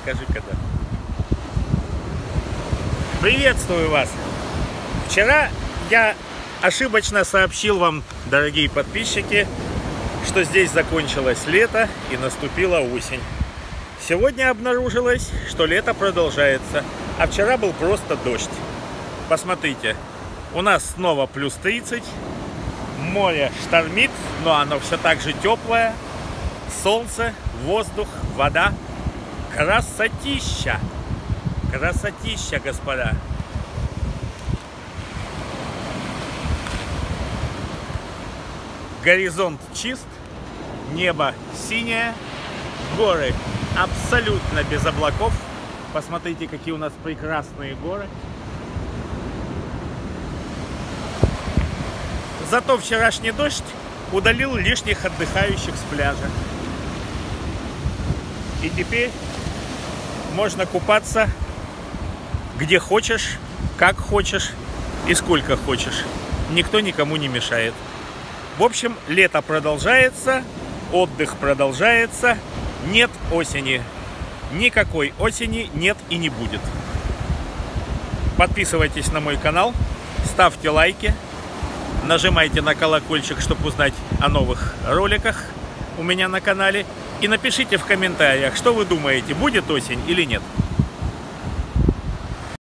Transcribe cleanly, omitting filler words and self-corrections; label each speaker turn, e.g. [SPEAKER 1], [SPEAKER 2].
[SPEAKER 1] скажи когда. Приветствую вас! Вчера я ошибочно сообщил вам, дорогие подписчики, что здесь закончилось лето и наступила осень. Сегодня обнаружилось, что лето продолжается, а вчера был просто дождь. Посмотрите, у нас снова плюс 30, море штормит, но оно все так же теплое, солнце, воздух, вода. Красотища! Красотища, господа! Горизонт чист, небо синее, горы абсолютно без облаков. Посмотрите, какие у нас прекрасные горы. Зато вчерашний дождь удалил лишних отдыхающих с пляжа. И теперь можно купаться где хочешь, как хочешь и сколько хочешь. Никто никому не мешает. В общем, лето продолжается, отдых продолжается, нет осени. Никакой осени нет и не будет. Подписывайтесь на мой канал, ставьте лайки, нажимайте на колокольчик, чтобы узнать о новых роликах у меня на канале. И напишите в комментариях, что вы думаете, будет осень или нет.